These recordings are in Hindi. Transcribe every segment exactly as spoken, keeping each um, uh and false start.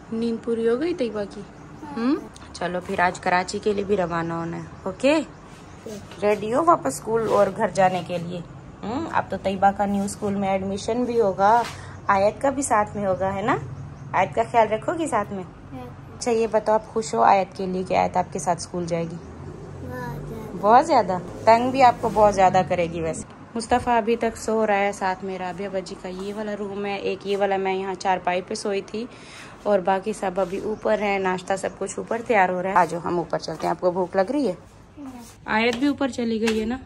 नींद पूरी हो गई तैयबा की? हम्म, चलो फिर आज कराची के लिए भी रवाना होना है। ओके, रेडी हो वापस स्कूल और घर जाने के लिए? हम्म, अब तो तैयबा का न्यू स्कूल में एडमिशन भी होगा, आयत का भी साथ में होगा, है ना? आयत का ख्याल रखोगी साथ में? अच्छा ये बताओ, आप खुश हो आयत के लिए कि आयत आपके साथ स्कूल जाएगी? बहुत ज्यादा। तंग भी आपको बहुत ज्यादा करेगी। वैसे मुस्तफ़ा अभी तक सो रहा है, साथ में राबिया बजी का ये वाला रूम है, एक ये वाला, मैं यहाँ चारपाई पे सोई थी और बाकी सब अभी ऊपर है। नाश्ता सब कुछ ऊपर तैयार हो रहा है। आज हम ऊपर चलते हैं। आपको भूख लग रही है? आयत भी ऊपर चली गई है ना।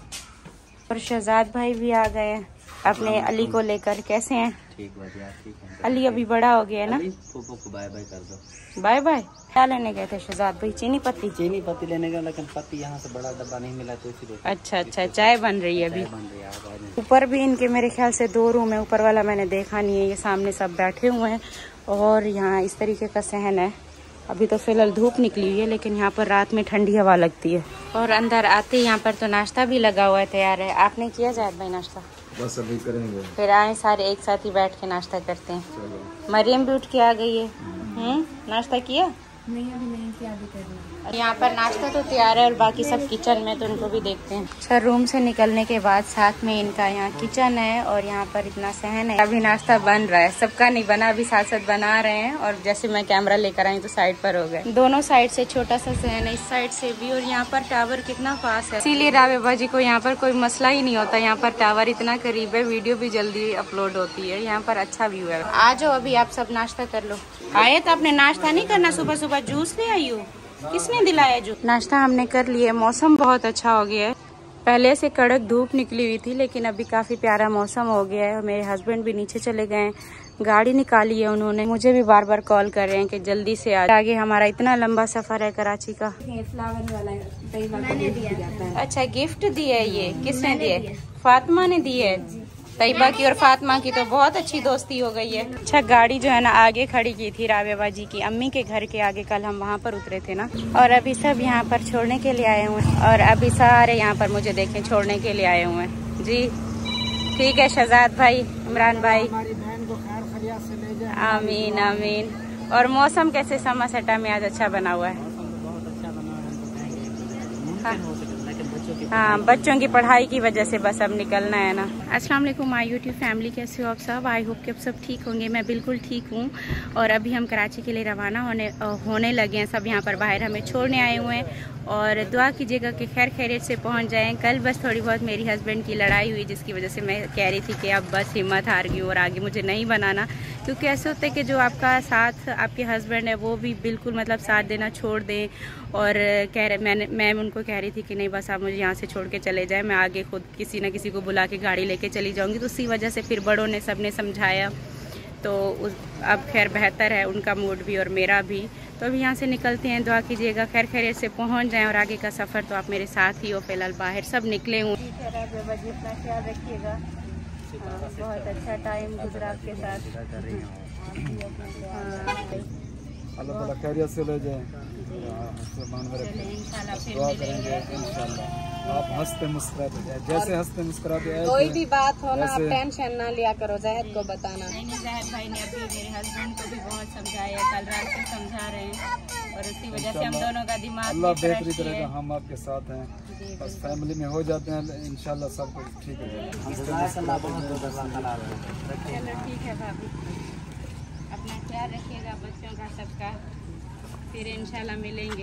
और शहजाद भाई भी आ गए हैं अपने अली को लेकर। कैसे हैं? ठीक है। अली अभी बड़ा हो गया है ना। बाय बाय कर दो। Bye bye. क्या लेने गए थे शहजाद भाई? चीनी पत्ती? चीनी पत्ती लेने गए, लेकिन पत्ती यहाँ से बड़ा डब्बा नहीं मिला तो इसलिए। अच्छा अच्छा, चाय बन रही है अभी। ऊपर भी इनके मेरे ख्याल से दो रूम है, ऊपर वाला मैंने देखा नहीं है। ये सामने सब बैठे हुए हैं और यहाँ इस तरीके का सहन है। अभी तो फिलहाल धूप निकली हुई है, लेकिन यहाँ पर रात में ठंडी हवा लगती है। और अंदर आते ही यहाँ पर तो नाश्ता भी लगा हुआ है, तैयार है। आपने किया जायद भाई नाश्ता? बस अभी करेंगे। फिर आए सारे एक साथ ही बैठ के नाश्ता करते हैं। मरियम भी उठ के आ गई है। हम्म, नाश्ता किया? नहीं अभी नहीं किया, अभी करना। यहाँ पर नाश्ता तो तैयार है और बाकी सब किचन में, तो उनको भी देखते हैं। अच्छा, रूम से निकलने के बाद साथ में इनका यहाँ किचन है और यहाँ पर इतना सहन है। अभी नाश्ता बन रहा है, सबका नहीं बना, अभी साथ साथ बना रहे हैं। और जैसे मैं कैमरा लेकर आई तो साइड पर हो गए। दोनों साइड से छोटा सा सहन है, इस साइड से भी। और यहाँ पर टावर कितना पास है, इसीलिए राबिया जी को यहाँ पर कोई मसला ही नहीं होता। यहाँ पर टावर इतना करीब है, वीडियो भी जल्दी अपलोड होती है। यहाँ पर अच्छा व्यू है। आ जाओ अभी आप सब नाश्ता कर लो। आए तो आपने नाश्ता नहीं करना? सुबह सुबह जूस ले आई हूँ, किसने दिलाया जूस? नाश्ता हमने कर लिया। मौसम बहुत अच्छा हो गया है, पहले से कड़क धूप निकली हुई थी, लेकिन अभी काफी प्यारा मौसम हो गया है। मेरे हस्बैंड भी नीचे चले गए, गाड़ी निकाली है उन्होंने। मुझे भी बार बार कॉल कर रहे हैं कि जल्दी से आ। आगे हमारा इतना लंबा सफर है कराची का। फ्लावर वाला मैंने दिया। अच्छा, गिफ्ट दिया है? ये किसने दिया? फातिमा ने दी है। तैयबा की और फातिमा की तो बहुत अच्छी दोस्ती हो गई है। अच्छा, गाड़ी जो है ना आगे खड़ी की थी राबिया बाजी की अम्मी के घर के आगे, कल हम वहाँ पर उतरे थे ना। और अभी सब यहाँ पर छोड़ने के लिए आए हुए हैं और अभी सारे यहाँ पर मुझे देखें छोड़ने के लिए आए हुए हैं जी। ठीक है शहजाद भाई, इमरान भाई, आमीन आमीन। और मौसम कैसे समरसेटा में आज? अच्छा बना हुआ है। हाँ, बच्चों की पढ़ाई की वजह से बस अब निकलना है ना। अस्सलाम वालेकुम माय यूट्यूब फैमिली, कैसे हो आप सब? आई होप कि आप सब ठीक होंगे। मैं बिल्कुल ठीक हूँ। और अभी हम कराची के लिए रवाना होने होने लगे हैं। सब यहाँ पर बाहर हमें छोड़ने आए हुए हैं और दुआ कीजिएगा कि खैर खैरियत से पहुँच जाएं। कल बस थोड़ी बहुत मेरी हस्बैंड की लड़ाई हुई, जिसकी वजह से मैं कह रही थी कि अब बस हिम्मत हार गई और आगे मुझे नहीं बनाना। क्योंकि ऐसे होता है कि जो आपका साथ आपके हस्बैंड है वो भी बिल्कुल मतलब साथ देना छोड़ दें। और कह रहे मैंने मैं उनको कह रही थी कि नहीं बस आप मुझे यहाँ से छोड़ के चले जाए, मैं आगे खुद किसी न किसी को बुला के गाड़ी लेके चली जाऊँगी। तो उसी वजह से फिर बड़ों ने सब ने समझाया, तो उस अब खैर बेहतर है उनका मूड भी और मेरा भी। तो अभी यहाँ से निकलते हैं। दुआ कीजिएगा खैर खैरियत से पहुँच जाएं और आगे का सफ़र तो आप मेरे साथ ही हो। फिलहाल बाहर सब निकले हुए। ठीक है राबिया जी, अपना ख्याल रखिएगा। बहुत अच्छा टाइम गुजरा आपके साथ। अल्लाह ताला खैरियत से ले जाए। दुआ करेंगे इंशाल्लाह। आप हंसते मुस्कुराते जाए, जैसे हंसते मुस्कुराते आए। कोई भी बात हो ना आप टेंशन ना लिया करो, जाहिद को बताना। नहीं नहीं, जाहिद भाई ने अभी मेरे हस्बैंड को भी बहुत समझाया, कल रात से समझा रहे हैं और उसी वजह से हम दोनों का दिमाग अल्लाह बेहतरी करेगा। हम आपके साथ हैं, बस फैमिली में हो जाते हैं इंशाल्लाह सब कुछ ठीक हो जाएगा। चलो ठीक है भाभी, अपना ख्याल रखिएगा बच्चों का सबका, फिर इंशाल्लाह मिलेंगे।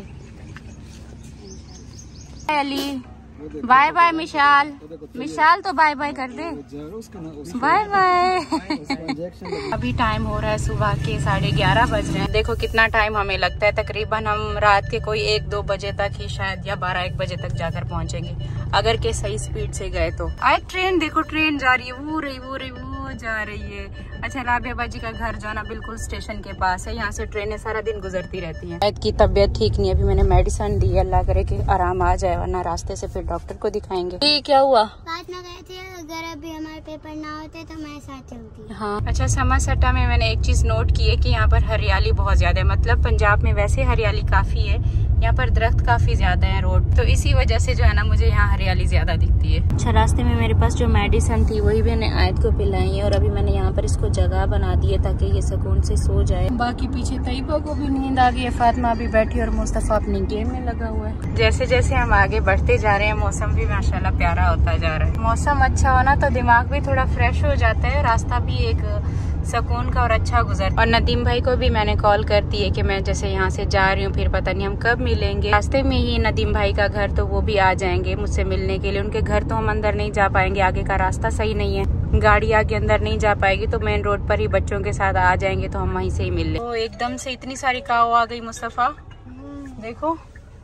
Ali bye bye. मिशाल मिशाल तो बाय बाय कर दे, बाय बाय। अभी टाइम हो रहा है सुबह के साढ़े ग्यारह बज रहे हैं। देखो कितना टाइम हमें लगता है, तकरीबन हम रात के कोई एक दो बजे तक ही शायद या बारह एक बजे तक जाकर पहुंचेंगे, अगर के सही स्पीड से गए तो। आए ट्रेन देखो, ट्रेन जा रही है, वो रही वो रही वो जा रही है। अच्छा, राबिया बाजी का घर जो है ना बिल्कुल स्टेशन के पास है, यहाँ से ट्रेनें सारा दिन गुजरती रहती हैं। शायद की तबीयत ठीक नहीं है, अभी मैंने मेडिसिन दी है, अल्लाह करे कि आराम आ जाए, वरना रास्ते से फिर डॉक्टर को दिखाएंगे। ये क्या हुआ? बात ना गए थे, अगर अभी हमारे पेपर ना होते तो मैं साथ चलती। हाँ अच्छा, समरसेटा में मैंने एक चीज नोट की है कि यहाँ पर हरियाली बहुत ज्यादा है। मतलब पंजाब में वैसे हरियाली काफी है, यहाँ पर दरख्त काफी ज्यादा है रोड, तो इसी वजह से जो है ना मुझे यहाँ हरियाली ज्यादा दिखती है। अच्छा, रास्ते में मेरे पास जो मेडिसिन थी वही मैंने आयत को पिलाई है और अभी मैंने यहाँ पर इसको जगह बना दी है ताकि ये सुकून से सो जाए। बाकी पीछे तैयबा को भी नींद आ गई है, फातिमा अभी बैठी और मुस्तफा अपनी गेम में लगा हुआ है। जैसे जैसे हम आगे बढ़ते जा रहे हैं मौसम भी माशाल्लाह प्यारा होता जा रहा है। मौसम अच्छा होना तो दिमाग भी थोड़ा फ्रेश हो जाता है, रास्ता भी एक सुकून का और अच्छा गुजर। और नदीम भाई को भी मैंने कॉल कर दी है कि मैं जैसे यहाँ से जा रही हूँ, फिर पता नहीं हम कब मिलेंगे। रास्ते में ही नदीम भाई का घर, तो वो भी आ जाएंगे मुझसे मिलने के लिए। उनके घर तो हम अंदर नहीं जा पाएंगे, आगे का रास्ता सही नहीं है, गाड़ी आगे अंदर नहीं जा पाएगी, तो मेन रोड पर ही बच्चों के साथ आ जाएंगे, तो हम वहीं से ही मिल लें। तो एकदम से इतनी सारी काऊ आ गई मुस्तफा, देखो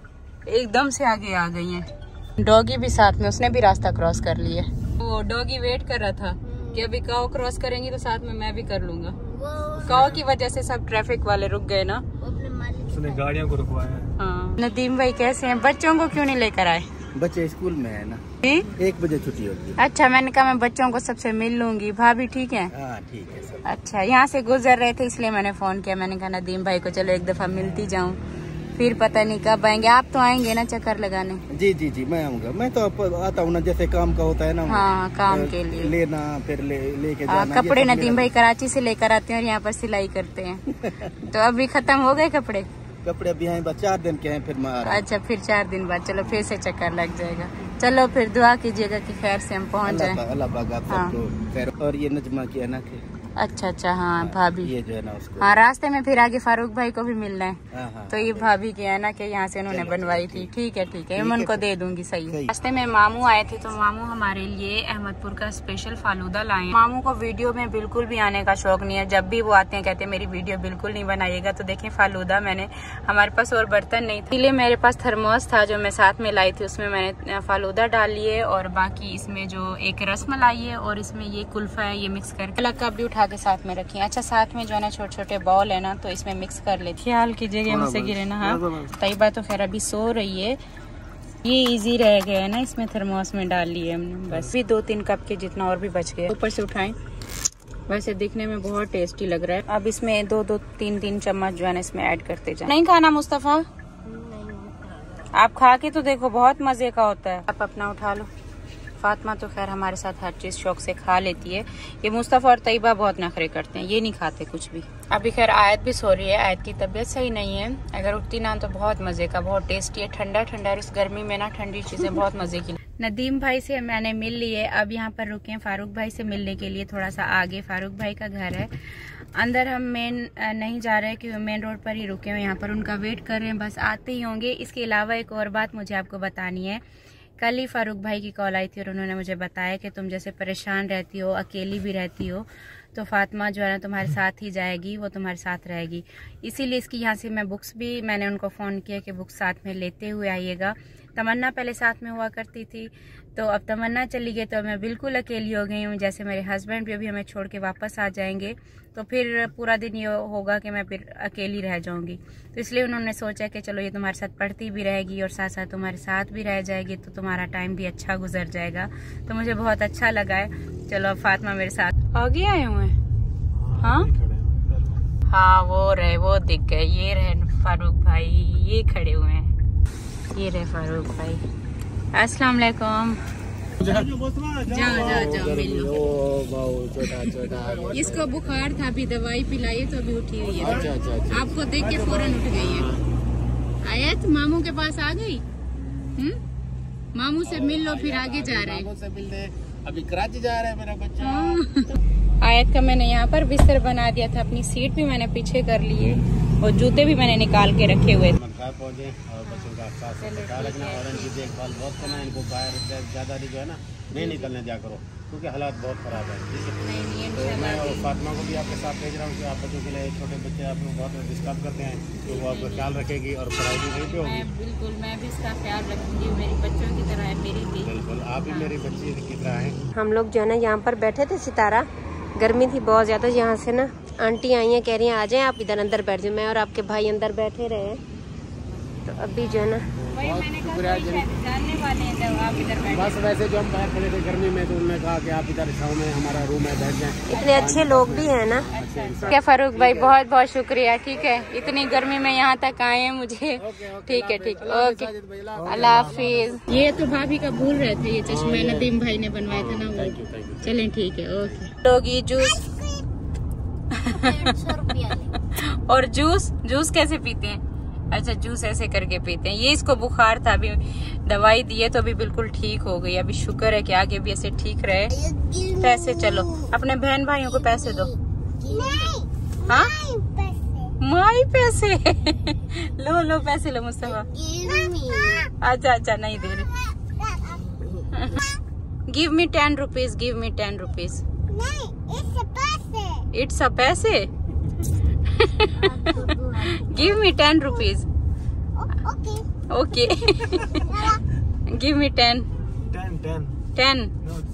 एकदम से आगे आ गई है। डॉगी भी साथ में, उसने भी रास्ता क्रॉस कर लिया। वो डॉगी वेट कर रहा था कि अभी काऊ क्रॉस करेंगी तो साथ में मैं भी कर लूंगा। काऊ की वजह से सब ट्रैफिक वाले रुक गए ना, उसने गाड़ियों को रुकवाया। हाँ। नदीम भाई कैसे हैं? बच्चों को क्यों नहीं लेकर आए? बच्चे स्कूल में है ना, एक बजे छुट्टी होती है। अच्छा, मैंने कहा मैं बच्चों को सबसे मिल लूंगी। भाभी ठीक है? हाँ ठीक है सब। अच्छा, यहाँ से गुजर रहे थे इसलिए मैंने फोन किया। मैंने कहा नदीम भाई को चलो एक दफा मिलती जाऊँ, फिर पता नहीं कब आएंगे। आप तो आएंगे ना चक्कर लगाने? जी जी जी मैं आऊँगा। मैं तो आता हूँ ना, जैसे काम का होता है ना। हाँ, काम के लिए लेना, फिर ले लेके जाना। कपड़े नदीम भाई कराची से लेकर आते हैं और यहाँ पर सिलाई करते हैं। तो अभी खत्म हो गए कपड़े? कपड़े अभी हैं बस चार दिन के हैं, फिर मैं। अच्छा, फिर चार दिन बाद चलो फिर से चक्कर लग जाएगा। चलो फिर दुआ कीजिएगा कि खैर से हम पहुँच जाए। अल्लाह पाक आप सबको खैर। और ये नजमा की है ना कि अच्छा अच्छा, हाँ भाभी, ये जो है ना उसको। हाँ, रास्ते में फिर आगे फारूक भाई को भी मिलना है। हाँ, हाँ, तो ये भाभी की है ना कि यहाँ से उन्होंने बनवाई थी। ठीक है ठीक है, मैं उनको दे दूंगी। सही है। रास्ते में मामू आए थे, तो मामू हमारे लिए अहमदपुर का स्पेशल फालूदा लाए। मामू को वीडियो में बिल्कुल भी आने का शौक नहीं है, जब भी वो आते हैं कहते हैं मेरी वीडियो बिल्कुल नहीं बनाइएगा। तो देखें फालूदा, मैंने हमारे पास और बर्तन नहीं था, इसलिए मेरे पास थर्मोस था जो मैं साथ में लाई थी, उसमें मैंने फालूदा डाल लिए और बाकी इसमें जो एक रसमलाई है और इसमें ये कुल्फा है, ये मिक्स करके अलग कप भी उठा के साथ में रखिए। अच्छा, साथ में जो है ना छोटे छोटे बॉल है ना, तो इसमें मिक्स कर लेती। ख्याल कीजिएगा मुझसे गिरे ना। हाँ, तैयबा तो खैर अभी सो रही है। ये इजी रह गया है ना, इसमें थर्मोस में डाल लिए हमने, बस भी दो तीन कप के जितना और भी बच गया। ऊपर से उठाएं, वैसे दिखने में बहुत टेस्टी लग रहा है। अब इसमें दो दो तीन तीन चम्मच जो है ना इसमें ऐड करते जाए। नहीं खाना मुस्तफा? आप खा के तो देखो, बहुत मजे का होता है। आप अपना उठा लो। फातिमा तो खैर हमारे साथ हर चीज शौक से खा लेती है। ये मुस्तफा और तैयबा बहुत नखरे करते हैं, ये नहीं खाते कुछ भी। अभी खैर आयत भी सो रही है, आयत की तबीयत सही नहीं है। अगर उठती ना तो बहुत मजे का, बहुत टेस्टी है, ठंडा ठंडा। और इस गर्मी में ना ठंडी चीजें बहुत मजे की। नदीम भाई से मैंने मिल ली है, अब यहाँ पर रुके हैं फारूक भाई से मिलने के लिए। थोड़ा सा आगे फारूक भाई का घर है, अंदर हम मेन नहीं जा रहे क्योंकि मेन रोड पर ही रुके हुए, यहाँ पर उनका वेट कर रहे हैं, बस आते ही होंगे। इसके अलावा एक और बात मुझे आपको बतानी है। कल ही फारूक भाई की कॉल आई थी और उन्होंने मुझे बताया कि तुम जैसे परेशान रहती हो, अकेली भी रहती हो, तो फातिमा जो है ना तुम्हारे साथ ही जाएगी, वो तुम्हारे साथ रहेगी। इसीलिए इसकी यहाँ से मैं बुक्स भी, मैंने उनको फ़ोन किया कि बुक्स साथ में लेते हुए आइएगा। तमन्ना पहले साथ में हुआ करती थी, तो अब तमन्ना चली गई तो मैं बिल्कुल अकेली हो गई हूँ। जैसे मेरे हस्बैंड भी अभी हमें छोड़ के वापस आ जाएंगे, तो फिर पूरा दिन ये होगा कि मैं फिर अकेली रह जाऊंगी। तो इसलिए उन्होंने सोचा कि चलो ये तुम्हारे साथ पढ़ती भी रहेगी और साथ साथ तुम्हारे साथ भी रह जाएगी, तो तुम्हारा टाइम भी अच्छा गुजर जाएगा। तो मुझे बहुत अच्छा लगा है। चलो अब फातिमा मेरे साथ आगे आए हुए हैं। हाँ हाँ, वो रहे, वो दिख गए, ये रहे फारूक भाई, ये खड़े हुए हैं, ये रहे फारूक भाई। अस्सलाम वालेकुम। जाओ जाओ जाओ मिल लो। इसको बुखार था, अभी दवाई पिलाई तो अभी उठी हुई है। अच्छा, अच्छा, अच्छा। आपको देख के फौरन उठ गई है। आयत मामू के पास आ गई। हम्म, मामू से मिल लो, फिर आगे जा रहे हैं। अभी कराची जा रहा है मेरा बच्चा। आयत का मैंने यहाँ पर बिस्तर बना दिया था, अपनी सीट भी मैंने पीछे कर ली है और जूते भी मैंने निकाल के रखे हुए थे। पहुंचे और बच्चों का साथ ख्याल रखना और इनकी देखभाल बहुत करना। इनको बाहर ज्यादा जो है ना नहीं निकलने दिया करो, क्योंकि हालात बहुत खराब है। तो मैं और फातिमा को भी आपके साथ भेज रहा हूँ कि आप बच्चों के लिए, छोटे बच्चे आप लोग बहुत डिस्टर्ब करते हैं, तो वो आपका ख्याल रखेगी और पढ़ाई भी वहीं पे होगी। बिल्कुल, मैं भी इसका ख्याल रखूंगी, मेरी बच्चों की तरह है मेरी भी। बिल्कुल, आप भी मेरी बच्ची की तरह है। हम लोग जो है ना यहाँ पर बैठे थे सितारा, गर्मी थी बहुत ज्यादा। यहाँ से ना आंटी आई हैं, कह रही हैं आ जाएं आप इधर अंदर बैठ जाओ। मैं और आपके भाई अंदर बैठे रहे हैं, तो अभी जो है ना वही मैंने कहा जानने वाले हैं जब आप इधर बैठे? बस वैसे जो हम बाहर खड़े थे गर्मी में तो उन्होंने कहा कि आप इधर छाँव में हमारा रूम है बैठ जाएं। इतने अच्छे लोग भी हैं ना। अच्छा क्या फारूक भाई बहुत बहुत शुक्रिया। ठीक है इतनी गर्मी में यहाँ तक आए हैं मुझे। ठीक है ठीक है ओके अल्लाह हाफिज। ये तो भाभी का भूल रहे थे, ये चश्मा नदीम भाई ने बनवाए थे ना वो। चलें ठीक है ओके। लोग ये जूस और जूस जूस कैसे पीते हैं? अच्छा जूस ऐसे करके पीते हैं। ये इसको बुखार था, अभी दवाई दी है तो अभी बिल्कुल ठीक हो गई। अभी शुक्र है कि आगे भी ऐसे ठीक रहे। पैसे चलो अपने बहन भाइयों को पैसे दो। हाँ माई पैसे लो लो पैसे लो मुस्तफा। अच्छा अच्छा नहीं दे रहे। Give me ten rupees give me ten rupees. It's a पैसे। Give me ten rupees. Okay give me ten ten.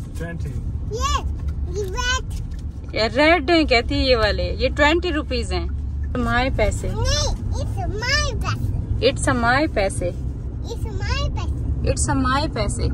रेड है कहती है ये वाले, ये ट्वेंटी रुपीज हैं। माई पैसे। इट्स अ माई पैसे। इट्स अ माई पैसे।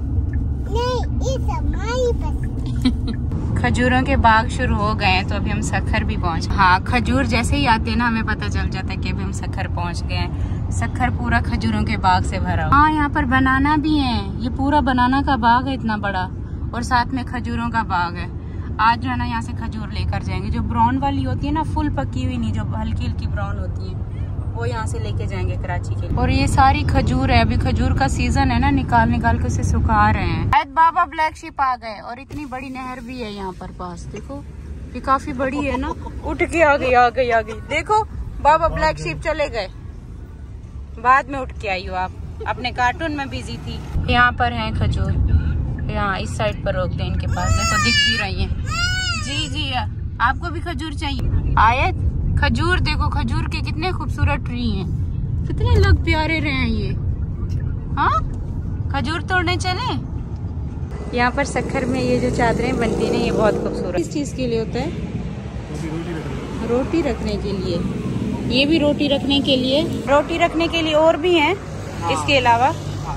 खजूरों के बाग शुरू हो गए हैं तो अभी हम सखर भी पहुंच। हाँ खजूर जैसे ही आते हैं ना हमें पता चल जाता है कि अभी हम सखर पहुंच गए हैं। सखर पूरा खजूरों के बाग से भरा हुआ। हाँ यहाँ पर बनाना भी है, ये पूरा बनाना का बाग है इतना बड़ा, और साथ में खजूरों का बाग है। आज जो है ना यहाँ से खजूर लेकर जाएंगे, जो ब्राउन वाली होती है ना फुल पकी हुई नहीं, जो हल्की हल्की ब्राउन होती है वो यहाँ से लेके जाएंगे कराची के लिए। और ये सारी खजूर है, अभी खजूर का सीजन है ना, निकाल निकाल के उसे सुखा रहे हैं। शायद बाबा ब्लैक शिप आ गए और इतनी बड़ी नहर भी है यहाँ पर पास। देखो ये काफी बड़ी है ना। उठ के आ गई आ गई आ गई। देखो बाबा ब्लैक शिप चले गए, बाद में उठ के आई हो आप, अपने कार्टून में बिजी थी। यहाँ पर है खजूर, यहाँ इस साइड पर रोक दे इनके पास। देखो दिख भी रही है। जी जी आपको भी खजूर चाहिए? आयत खजूर देखो, खजूर के कितने खूबसूरत ट्री हैं, कितने लोग प्यारे रहे हैं ये। हाँ खजूर तोड़ने चले। यहाँ पर सखर में ये जो चादरें बनती हैं ये बहुत खूबसूरत। किस चीज के लिए होता है? रोटी रखने के लिए। ये भी रोटी रखने के लिए, रोटी रखने के लिए और भी हैं इसके अलावा।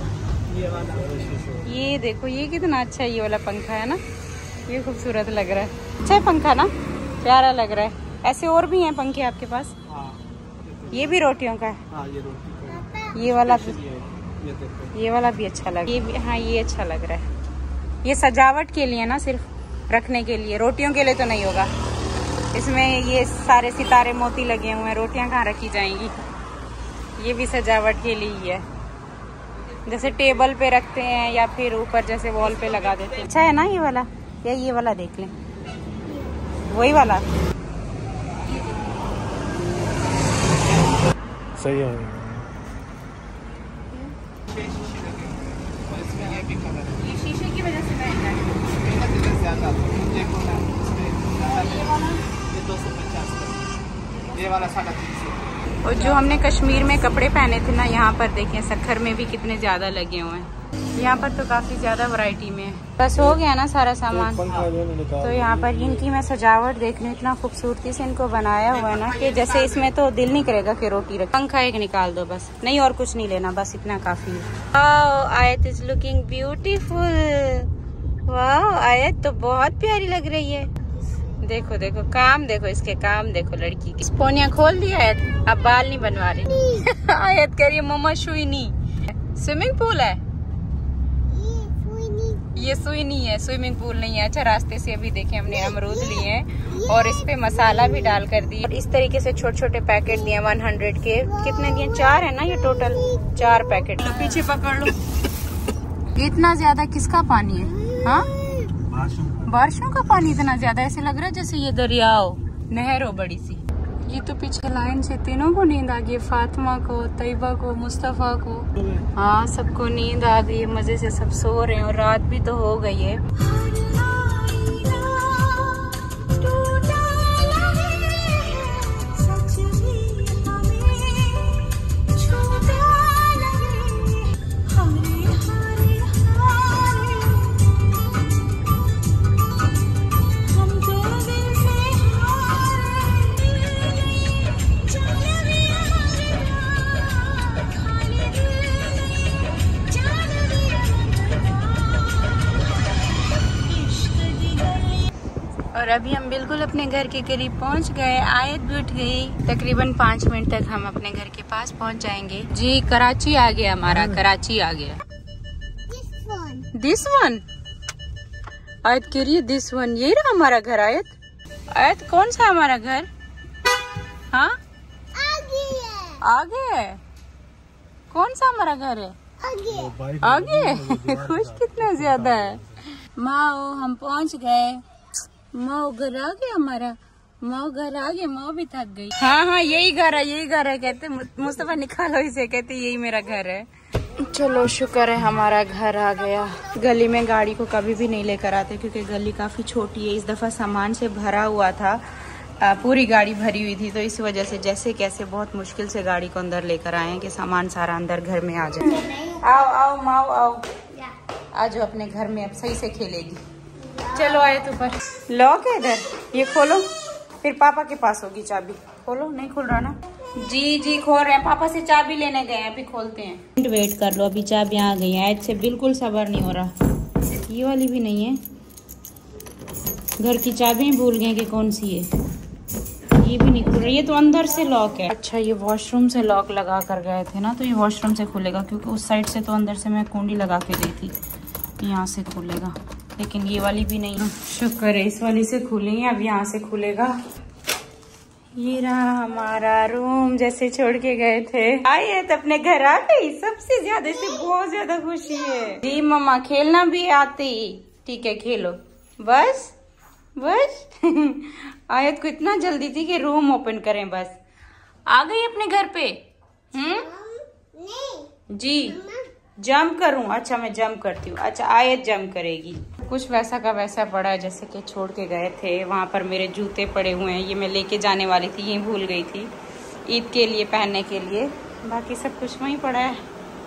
ये देखो ये कितना अच्छा ये वाला पंखा है ना, ये खूबसूरत लग रहा है। अच्छा है पंखा ना, प्यारा लग रहा है। ऐसे और भी हैं पंखे आपके पास? ये भी रोटियों का है। ये, रोटी ये वाला भी, ये वाला भी अच्छा लग, ये भी हाँ ये अच्छा लग रहा है। ये सजावट के लिए ना, सिर्फ रखने के लिए, रोटियों के लिए तो नहीं होगा। इसमें ये सारे सितारे मोती लगे हुए हैं, रोटियां कहाँ रखी जाएंगी। ये भी सजावट के लिए ही है, जैसे टेबल पे रखते हैं या फिर ऊपर जैसे वॉल पे लगा देते हैं। अच्छा है ना ये वाला, या ये वाला देख लें, वही वाला सही है। ये शीशे की वजह से महंगा है। ये वाला साढ़े तीन सौ। और जो हमने कश्मीर में कपड़े पहने थे ना, यहाँ पर देखें सखर में भी कितने ज्यादा लगे हुए हैं। यहाँ पर तो काफी ज्यादा वैरायटी में है। बस हो गया ना सारा सामान। तो यहाँ पर इनकी मैं सजावट देख रही हूँ, इतना खूबसूरती से इनको बनाया हुआ है ना कि जैसे इसमें तो दिल नहीं करेगा कि रोटी रख। पंखा एक निकाल दो बस, नहीं और कुछ नहीं लेना, बस इतना काफी है। आयत इज लुकिंग ब्यूटीफुल। वाह आयत तो बहुत प्यारी लग रही है। देखो देखो काम देखो, इसके काम देखो लड़की की। पोनिया खोल दिया आयत, अब बाल नहीं बनवा रही। आयत कह रही है मम्मा सुई नहीं। स्विमिंग पूल है ये, सुई नहीं है, स्विमिंग पूल नहीं है। अच्छा रास्ते से अभी देखे हमने अमरूद लिए हैं और इस पे मसाला भी डाल कर दिए। और इस तरीके से छोटे छोटे पैकेट दिए वन हंड्रेड के। कितने दिए? चार है ना ये टोटल, चार पैकेट। लो पीछे पकड़ लो। इतना ज्यादा किसका पानी है? हाँ बारिशों का पानी इतना ज्यादा, ऐसे लग रहा है जैसे ये दरिया हो, नहर हो बड़ी सी। ये तो पीछे लाइन से तीनों को नींद आ गई, फातिमा को, तैयबा को, मुस्तफा को। हाँ सबको नींद आ गई, मजे से सब सो रहे हैं और रात भी तो हो गई है। और अभी हम बिल्कुल अपने घर के करीब पहुंच गए। आयत भी उठ गई। तकरीबन पाँच मिनट तक हम अपने घर के पास पहुंच जाएंगे। जी कराची आ गया हमारा, कराची आ गया। दिस वन आयत कह रही है दिस वन, यही रहा हमारा घर। आयत आयत कौन सा हमारा घर? हाँ आगे है। कौन सा हमारा घर है? आगे आगे खुश कितना ज्यादा है। माओ हम पहुंच गए। माओ घर आ गया हमारा। माओ घर आ गया। माओ भी थक गई। हाँ हाँ यही घर है, यही घर है। कहते मुस्तफा निकालो इसे, कहते यही मेरा घर है। चलो शुक्र है हमारा घर आ गया। गली में गाड़ी को कभी भी नहीं लेकर आते क्योंकि गली काफी छोटी है। इस दफा सामान से भरा हुआ था, आ, पूरी गाड़ी भरी हुई थी, तो इस वजह से जैसे कैसे बहुत मुश्किल से गाड़ी को अंदर लेकर आए हैं कि सामान सारा अंदर घर में आ जाए। आओ आओ माओ आओ, आज अपने घर में अब सही से खेलेगी। चलो आए तो पर लॉक है इधर, ये खोलो, फिर पापा के पास होगी चाबी। खोलो, नहीं खुल रहा ना? जी जी खोल रहे हैं, पापा से चाबी लेने गए हैं, अभी खोलते हैं। वेट कर लो, अभी चाबी आ गई है। से बिल्कुल सब्र नहीं हो रहा। ये वाली भी नहीं है, घर की चाबी भूल गए कि कौन सी है। ये भी नहीं खुल रही, ये तो अंदर से लॉक है। अच्छा ये वॉशरूम से लॉक लगा कर गए थे ना, तो ये वॉशरूम से खुलेगा क्योंकि उस साइड से तो अंदर से मैं कुंडी लगा के गई थी, यहाँ से खुलेगा। लेकिन ये वाली भी नहीं, शुक्र है इस वाली से खुलेंगे। अब यहाँ से खुलेगा। ये रहा हमारा रूम जैसे छोड़ के गए थे। आइए तो अपने घर आ गई, सबसे ज्यादा से बहुत ज्यादा खुशी है। जी मम्मा खेलना भी आती। ठीक है खेलो, बस बस आयत को इतना जल्दी थी कि रूम ओपन करें। बस आ गई अपने घर पे। हम्म जी जंप करूं? अच्छा मैं जंप करती हूँ। अच्छा आयत जंप करेगी। कुछ वैसा का वैसा पड़ा है जैसे कि छोड़ के गए थे। वहां पर मेरे जूते पड़े हुए हैं, ये मैं लेके जाने वाली थी, ये भूल गई थी ईद के लिए पहनने के लिए। बाकी सब कुछ वहीं पड़ा है।